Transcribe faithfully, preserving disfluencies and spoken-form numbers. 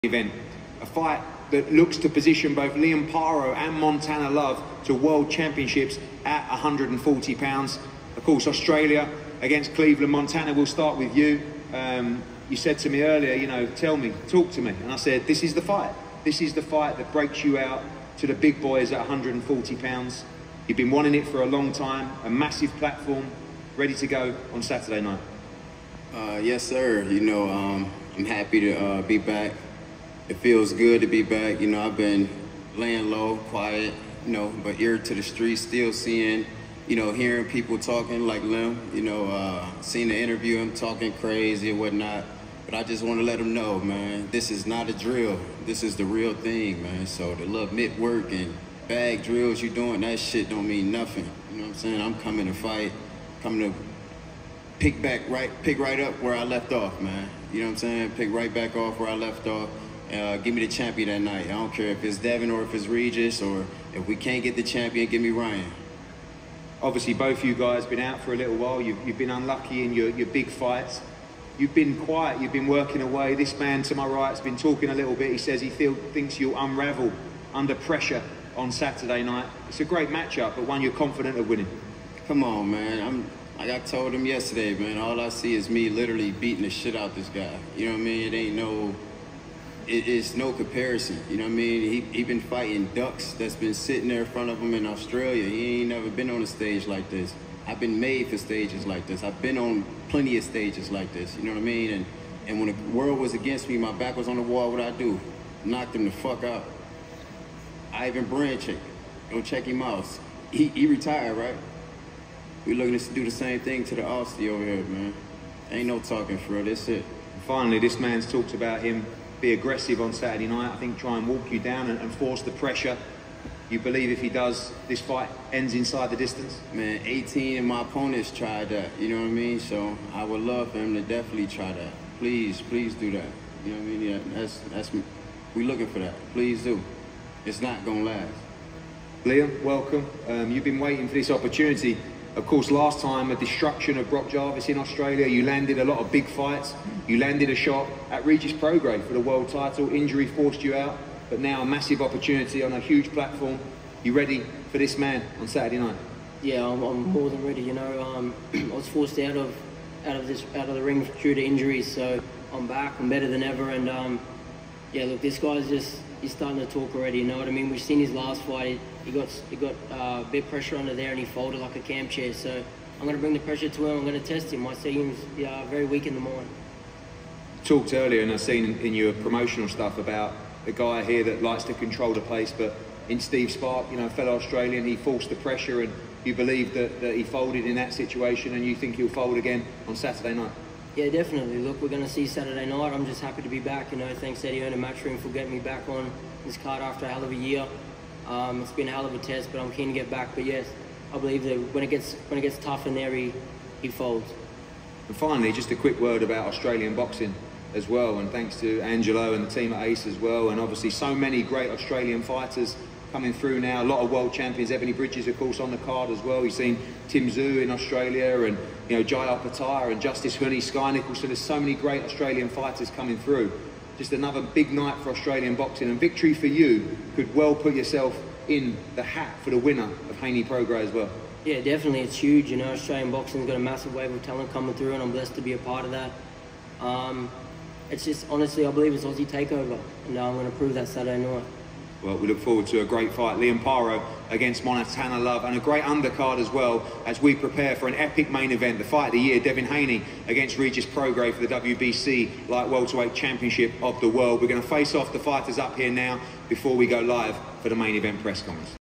event, a fight that looks to position both Liam Paro and Montana Love to world championships at one hundred forty pounds. Of course, Australia against Cleveland. Montana, we'll start with you. Um, you said to me earlier, you know, tell me, talk to me. And I said, this is the fight. This is the fight that breaks you out to the big boys at one hundred forty pounds. You've been wanting it for a long time, a massive platform, ready to go on Saturday night. Uh, yes, sir. You know, um, I'm happy to uh, be back. It feels good to be back. You know, I've been laying low, quiet, you know, but ear to the streets, still seeing, you know, hearing people talking like Lim, you know, uh, seeing the interview, him talking crazy and whatnot. But I just want to let them know, man, this is not a drill. This is the real thing, man. So the little mitt work and bag drills you doing, that shit don't mean nothing. You know what I'm saying? I'm coming to fight, coming to pick back right, pick right up where I left off, man. You know what I'm saying? Pick right back off where I left off. Uh, give me the champion that night. I don't care if it's Devin or if it's Regis, or if we can't get the champion, give me Ryan. Obviously, both you guys been out for a little while. You've, you've been unlucky in your, your big fights. You've been quiet, you've been working away. This man to my right has been talking a little bit. He says he feel, thinks you'll unravel under pressure on Saturday night. It's a great matchup, but one you're confident of winning. Come on, man. I'm, like I told him yesterday, man, all I see is me literally beating the shit out this guy. You know what I mean? It ain't no... It is no comparison, you know what I mean? He, he been fighting ducks that's been sitting there in front of him in Australia. He ain't never been on a stage like this. I've been made for stages like this. I've been on plenty of stages like this, you know what I mean? And and when the world was against me, my back was on the wall, what I do? Knocked him the fuck out. Ivan Branchik, go check him out. He, he retired, right? We looking to do the same thing to the Aussie over here, man. Ain't no talking for real, that's it. Finally, this man's talked about him be aggressive on Saturday night. I think try and walk you down and, and force the pressure. You believe if he does, this fight ends inside the distance? Man, eighteen of my opponents tried that, you know what I mean? So I would love for him to definitely try that. Please, please do that. You know what I mean? Yeah, that's, that's, we looking for that. Please do. It's not gonna last. Liam, welcome. Um, you've been waiting for this opportunity. Of course, last time, a destruction of Brock Jarvis in Australia. You landed a lot of big fights. You landed a shot at Regis Prograis for the world title. Injury forced you out, but now a massive opportunity on a huge platform. You ready for this man on Saturday night? Yeah, I'm, I'm more than ready. You know, um, I was forced out of out of this out of the ring due to injuries, so I'm back. I'm better than ever, and um, yeah, look, this guy's just he's starting to talk already. You know what I mean? We've seen his last fight. He got he got uh, a bit of pressure under there, and he folded like a camp chair. So I'm going to bring the pressure to him. I'm going to test him. I see him yeah, very weak in the mind. Talked earlier, and I've seen in your promotional stuff about the guy here that likes to control the pace, but in Steve Spark, you know, fellow Australian, he forced the pressure, and you believe that, that he folded in that situation, and you think he'll fold again on Saturday night? Yeah, definitely. Look, we're going to see Saturday night. I'm just happy to be back. You know, thanks Eddie Hearn and Matchroom for getting me back on this card after a hell of a year. Um, it's been a hell of a test, but I'm keen to get back. But yes, I believe that when it gets when it gets tough in there, he, he folds. And finally, just a quick word about Australian boxing as well, and thanks to Angelo and the team at Ace as well, and obviously so many great Australian fighters coming through now. A lot of world champions. Ebony Bridges, of course, on the card as well. We've seen Tim Tszyu in Australia, and you know, Jai Opetaia and Justice Huni, Sky Nicholson. There's so many great Australian fighters coming through. Just another big night for Australian boxing, and victory for you could well put yourself in the hat for the winner of Haney Prograis as well. Yeah, definitely. It's huge. You know, Australian boxing's got a massive wave of talent coming through, and I'm blessed to be a part of that. Um, it's just, honestly, I believe it's Aussie takeover, and I'm going to prove that Saturday night. Well, we look forward to a great fight. Liam Paro against Montana Love, and a great undercard as well as we prepare for an epic main event, the fight of the year, Devin Haney against Regis Prograis for the W B C Light Welterweight Championship of the World. We're going to face off the fighters up here now before we go live for the main event press conference.